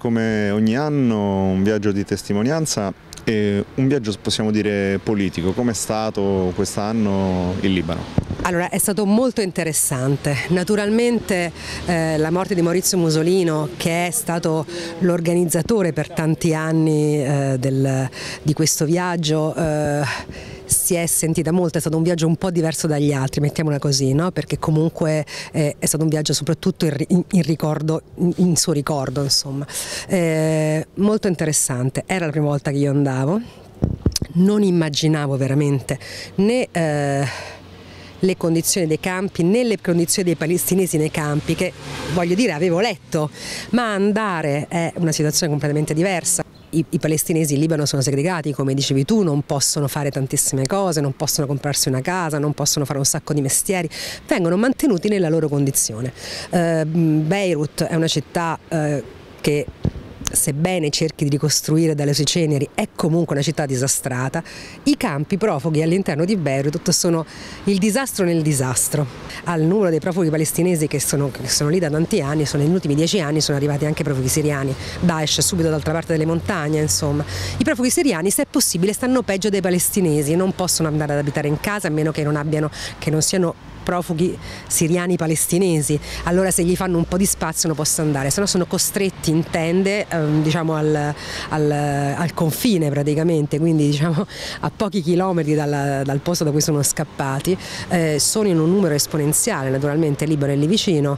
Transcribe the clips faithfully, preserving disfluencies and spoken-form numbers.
come ogni anno un viaggio di testimonianza e un viaggio, possiamo dire, politico. Com'è stato quest'anno il Libano? Allora, è stato molto interessante. Naturalmente eh, la morte di Maurizio Musolino, che è stato l'organizzatore per tanti anni eh, del, di questo viaggio, eh, si è sentita molto. È stato un viaggio un po' diverso dagli altri, mettiamola così, no? Perché comunque eh, è stato un viaggio soprattutto in, in, in ricordo, in, in suo ricordo, insomma. Eh, molto interessante. Era la prima volta che io andavo, non immaginavo veramente né eh, le condizioni dei campi né le condizioni dei palestinesi nei campi, che voglio dire avevo letto, ma andare è una situazione completamente diversa. I, i palestinesi in Libano sono segregati, come dicevi tu, non possono fare tantissime cose, non possono comprarsi una casa, non possono fare un sacco di mestieri, vengono mantenuti nella loro condizione. Uh, Beirut è una città uh, che, sebbene cerchi di ricostruire dalle sue ceneri, è comunque una città disastrata. I campi profughi all'interno di Beirut sono il disastro nel disastro. Al numero dei profughi palestinesi che sono, che sono lì da tanti anni, sono negli ultimi dieci anni sono arrivati anche profughi siriani. Daesh subito dall'altra parte delle montagne, insomma. I profughi siriani, se è possibile, stanno peggio dei palestinesi, non possono andare ad abitare in casa a meno che non abbiano, che non siano profughi siriani palestinesi. Allora se gli fanno un po' di spazio non possono andare, se no sono costretti in tende ehm, diciamo al, al, al confine praticamente, quindi diciamo a pochi chilometri dal, dal posto da cui sono scappati. Eh, sono in un numero esponenziale, naturalmente il Libano è lì vicino,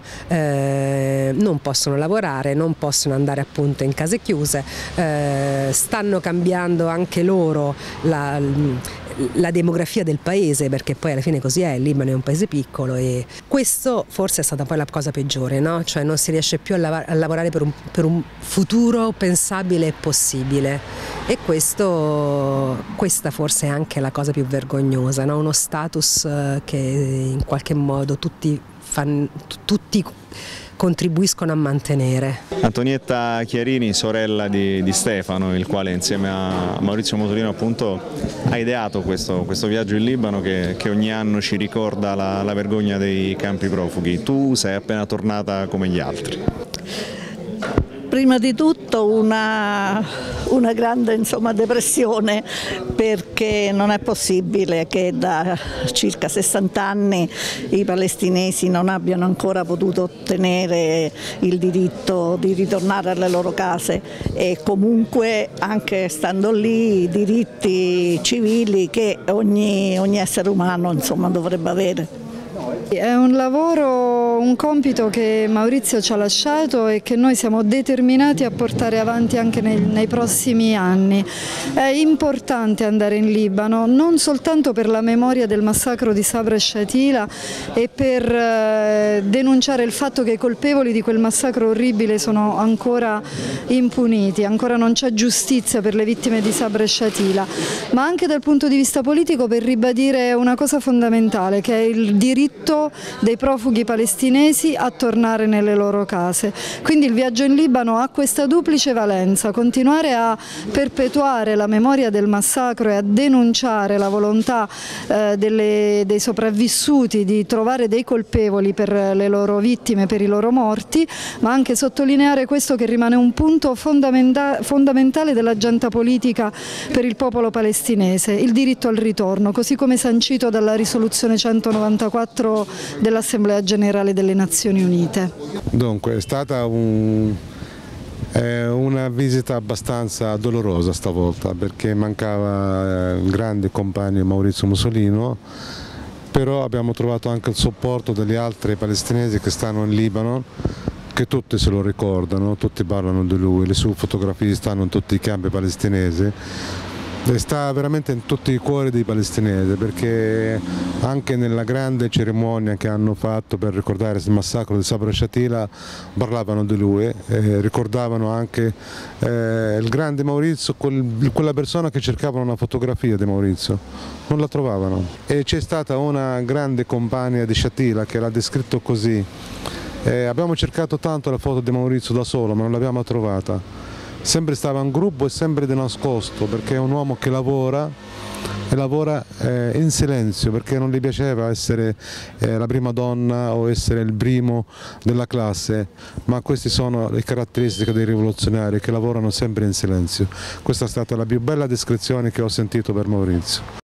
eh, non possono lavorare, non possono andare appunto in case chiuse, eh, stanno cambiando anche loro la, la demografia del paese, perché poi alla fine così è, il Libano è un paese piccolo e questo forse è stata poi la cosa peggiore, no? Cioè non si riesce più a, lav a lavorare per un, per un futuro pensabile e possibile, e questo, questa forse è anche la cosa più vergognosa, no? Uno status che in qualche modo tutti, fan, tutti contribuiscono a mantenere. Antonietta Chiarini, sorella di, di Stefano, il quale insieme a Maurizio Musolino appunto ha ideato questo, questo viaggio in Libano che, che ogni anno ci ricorda la, la vergogna dei campi profughi. Tu sei appena tornata come gli altri. Prima di tutto una, una grande insomma, depressione, perché non è possibile che da circa sessanta anni i palestinesi non abbiano ancora potuto ottenere il diritto di ritornare alle loro case e comunque anche stando lì i diritti civili che ogni, ogni essere umano insomma, dovrebbe avere. È un lavoro, un compito che Maurizio ci ha lasciato e che noi siamo determinati a portare avanti anche nei, nei prossimi anni. È importante andare in Libano non soltanto per la memoria del massacro di Sabra e Shatila e per eh, denunciare il fatto che i colpevoli di quel massacro orribile sono ancora impuniti, ancora non c'è giustizia per le vittime di Sabra e Shatila, ma anche dal punto di vista politico per ribadire una cosa fondamentale, che è il diritto dei profughi palestinesi a tornare nelle loro case. Quindi il viaggio in Libano ha questa duplice valenza: continuare a perpetuare la memoria del massacro e a denunciare la volontà eh, delle, dei sopravvissuti di trovare dei colpevoli per le loro vittime, per i loro morti, ma anche sottolineare questo che rimane un punto fondamenta- fondamentale dell'agenda politica per il popolo palestinese: il diritto al ritorno, così come sancito dalla risoluzione centonovantaquattro dell'Assemblea Generale delle Nazioni Unite. Dunque è stata un, eh, una visita abbastanza dolorosa stavolta, perché mancava il grande compagno Maurizio Musolino, però abbiamo trovato anche il supporto degli altri palestinesi che stanno in Libano, che tutti se lo ricordano, tutti parlano di lui, le sue fotografie stanno in tutti i campi palestinesi. E sta veramente in tutti i cuori dei palestinesi, perché anche nella grande cerimonia che hanno fatto per ricordare il massacro di Sabra e Shatila parlavano di lui, eh, ricordavano anche eh, il grande Maurizio, quel, quella persona che cercavano una fotografia di Maurizio, non la trovavano. E c'è stata una grande compagna di Shatila che l'ha descritto così: eh, abbiamo cercato tanto la foto di Maurizio da solo ma non l'abbiamo trovata. Sempre stava in gruppo e sempre di nascosto, perché è un uomo che lavora e lavora eh, in silenzio perché non gli piaceva essere eh, la prima donna o essere il primo della classe, ma queste sono le caratteristiche dei rivoluzionari che lavorano sempre in silenzio. Questa è stata la più bella descrizione che ho sentito per Maurizio.